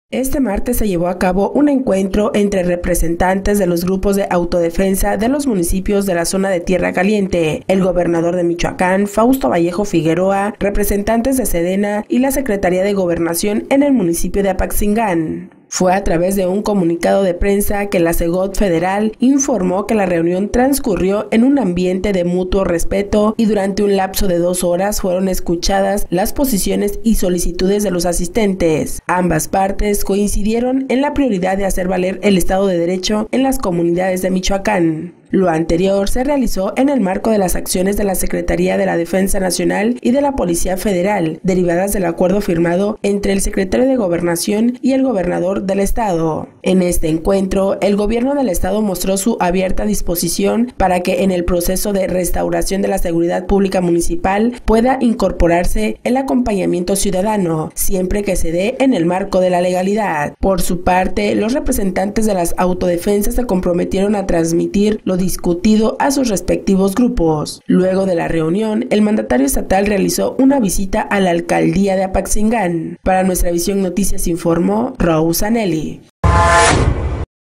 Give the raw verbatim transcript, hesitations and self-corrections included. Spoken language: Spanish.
Este martes se llevó a cabo un encuentro entre representantes de los grupos de autodefensa de los municipios de la zona de Tierra Caliente, el gobernador de Michoacán, Fausto Vallejo Figueroa, representantes de Sedena y la Secretaría de Gobernación en el municipio de Apaxingán. Fue a través de un comunicado de prensa que la Segov Federal informó que la reunión transcurrió en un ambiente de mutuo respeto y durante un lapso de dos horas fueron escuchadas las posiciones y solicitudes de los asistentes. Ambas partes coincidieron en la prioridad de hacer valer el Estado de Derecho en las comunidades de Michoacán. Lo anterior se realizó en el marco de las acciones de la Secretaría de la Defensa Nacional y de la Policía Federal, derivadas del acuerdo firmado entre el secretario de Gobernación y el gobernador del estado. En este encuentro, el gobierno del estado mostró su abierta disposición para que en el proceso de restauración de la seguridad pública municipal pueda incorporarse el acompañamiento ciudadano, siempre que se dé en el marco de la legalidad. Por su parte, los representantes de las autodefensas se comprometieron a transmitir lo discutido a sus respectivos grupos. Luego de la reunión, el mandatario estatal realizó una visita a la alcaldía de Apaxingán. Para Nuestra Visión Noticias informó Rose Anelli.